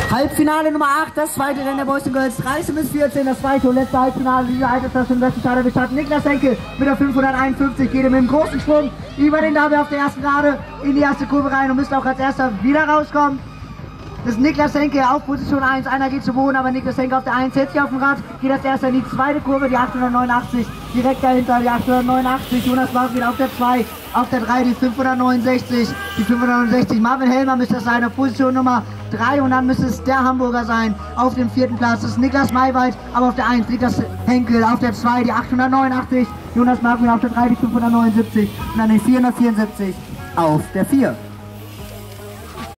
Halbfinale Nummer 8, das zweite Rennen der Boys & Girls, 13 bis 14, das zweite und letzte Halbfinale dieser Altersklasse im Westenthaler. Wir starten Niklas Henkel mit der 551, geht mit einem großen Sprung über den Dabel auf der ersten Gerade in die erste Kurve rein und müsste auch als erster wieder rauskommen. Das ist Niklas Henke auf Position 1, einer geht zu Boden, aber Niklas Henke auf der 1 setzt sich auf dem Rad, geht als erster in die zweite Kurve, die 889, direkt dahinter die 889, Jonas Marvin auf der 2, auf der 3 die 569, die 569, Marvin Helmer müsste das sein, auf Position Nummer 3 und dann müsste es der Hamburger sein, auf dem 4. Platz, das ist Niklas Maywald, aber auf der 1, Niklas Henkel, auf der 2 die 889, Jonas Marvin auf der 3 die 579 und dann die 474 auf der 4.